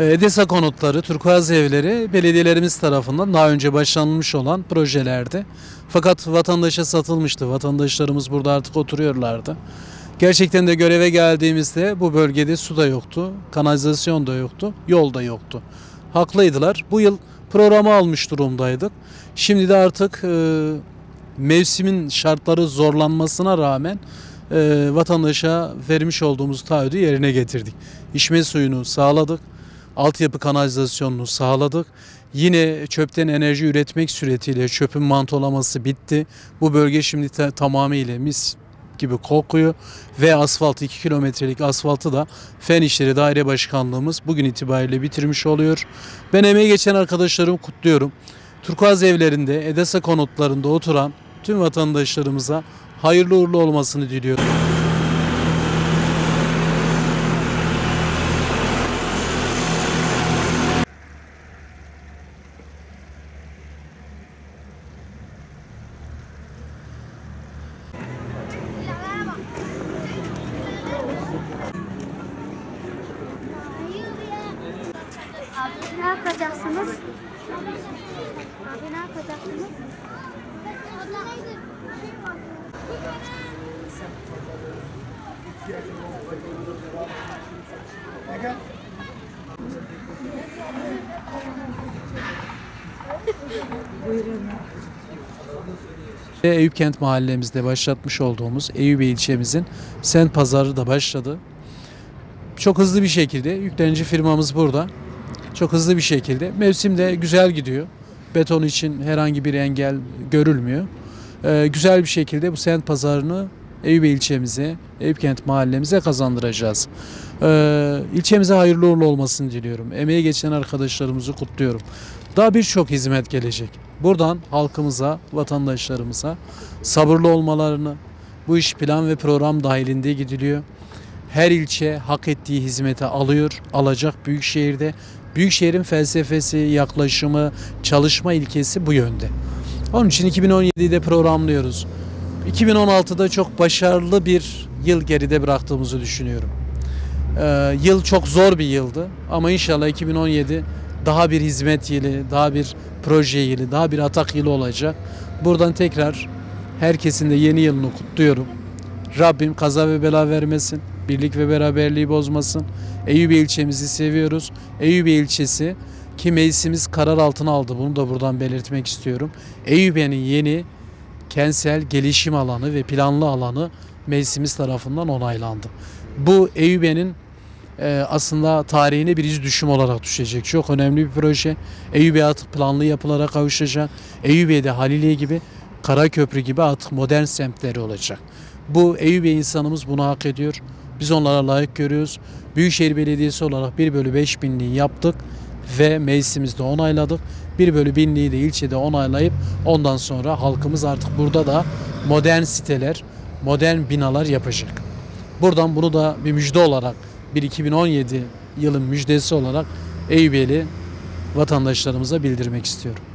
Edesa konutları, turkuaz evleri belediyelerimiz tarafından daha önce başlanmış olan projelerdi. Fakat vatandaşa satılmıştı. Vatandaşlarımız burada artık oturuyorlardı. Gerçekten de göreve geldiğimizde bu bölgede su da yoktu, kanalizasyon da yoktu, yol da yoktu. Haklıydılar. Bu yıl programı almış durumdaydık. Şimdi de artık mevsimin şartları zorlanmasına rağmen vatandaşa vermiş olduğumuz taahhüdü yerine getirdik. İçme suyunu sağladık. Altyapı kanalizasyonunu sağladık. Yine çöpten enerji üretmek suretiyle çöpün mantolaması bitti. Bu bölge şimdi tamamıyla mis gibi kokuyor ve asfalt 2 kilometrelik asfaltı da Fen İşleri Daire Başkanlığımız bugün itibariyle bitirmiş oluyor. Ben emeği geçen arkadaşlarımı kutluyorum. Turkuaz evlerinde, Edesa konutlarında oturan tüm vatandaşlarımıza hayırlı uğurlu olmasını diliyorum. Abi ne yapacaksınız? Abi ne yapacaksınız? Eyüpkent mahallemizde başlatmış olduğumuz Eyüp ilçemizin Sent Pazarı da başladı. Çok hızlı bir şekilde yüklenici firmamız burada. Çok hızlı bir şekilde. Mevsim de güzel gidiyor. Beton için herhangi bir engel görülmüyor. Güzel bir şekilde bu Sent Pazarı'nı Eyüp ilçemize, Eyüpkent mahallemize kazandıracağız. İlçemize hayırlı uğurlu olmasını diliyorum. Emeği geçen arkadaşlarımızı kutluyorum. Daha birçok hizmet gelecek. Buradan halkımıza, vatandaşlarımıza sabırlı olmalarını, bu iş plan ve program dahilinde gidiliyor. Her ilçe hak ettiği hizmeti alıyor, alacak Büyükşehir'de. Büyükşehir'in felsefesi, yaklaşımı, çalışma ilkesi bu yönde. Onun için 2017'de programlıyoruz. 2016'da çok başarılı bir yıl geride bıraktığımızı düşünüyorum. Yıl çok zor bir yıldı ama inşallah 2017 daha bir hizmet yılı, daha bir proje yılı, daha bir atak yılı olacak. Buradan tekrar herkesin de yeni yılını kutluyorum. Rabbim kaza ve bela vermesin, birlik ve beraberliği bozmasın. Eyüp ilçemizi seviyoruz. Eyüp ilçesi ki meclisimiz karar altına aldı. Bunu da buradan belirtmek istiyorum. Eyüp'ün yeni kentsel gelişim alanı ve planlı alanı meclisimiz tarafından onaylandı. Bu Eyüp'ün aslında tarihine bir iz düşüm olarak düşecek. Çok önemli bir proje. Eyüp'e artık planlı yapılara kavuşacak. Eyüp'e de Haliliye gibi, Karaköprü gibi artık modern semtleri olacak. Bu Eyüp insanımız bunu hak ediyor. Biz onlara layık görüyoruz. Büyükşehir Belediyesi olarak 1/5.000'liği yaptık ve meclisimizde onayladık. 1/1000'liği de ilçede onaylayıp ondan sonra halkımız artık burada da modern siteler, modern binalar yapacak. Buradan bunu da bir müjde olarak, bir 2017 yılın müjdesi olarak Eyüp'li vatandaşlarımıza bildirmek istiyorum.